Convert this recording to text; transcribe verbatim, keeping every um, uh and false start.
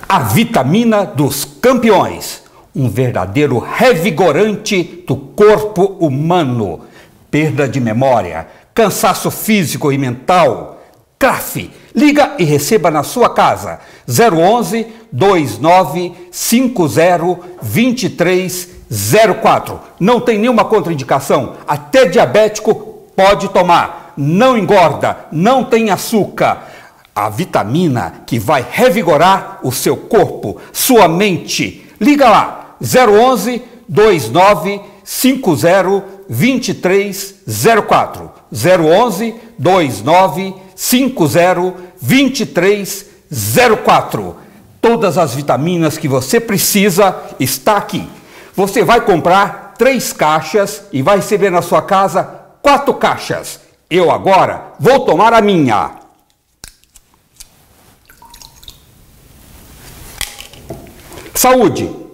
A vitamina dos campeões, um verdadeiro revigorante do corpo humano. Perda de memória, cansaço físico e mental. Craf, liga e receba na sua casa zero onze, dois nove cinco zero, dois três zero quatro. Não tem nenhuma contraindicação, até diabético pode tomar. Não engorda, não tem açúcar. A vitamina que vai revigorar o seu corpo, sua mente. Liga lá, zero onze, dois nove cinco zero, dois três zero quatro. zero onze, dois nove cinco zero, dois três zero quatro. Todas as vitaminas que você precisa está aqui. Você vai comprar três caixas e vai receber na sua casa quatro caixas. Eu agora vou tomar a minha. Saúde!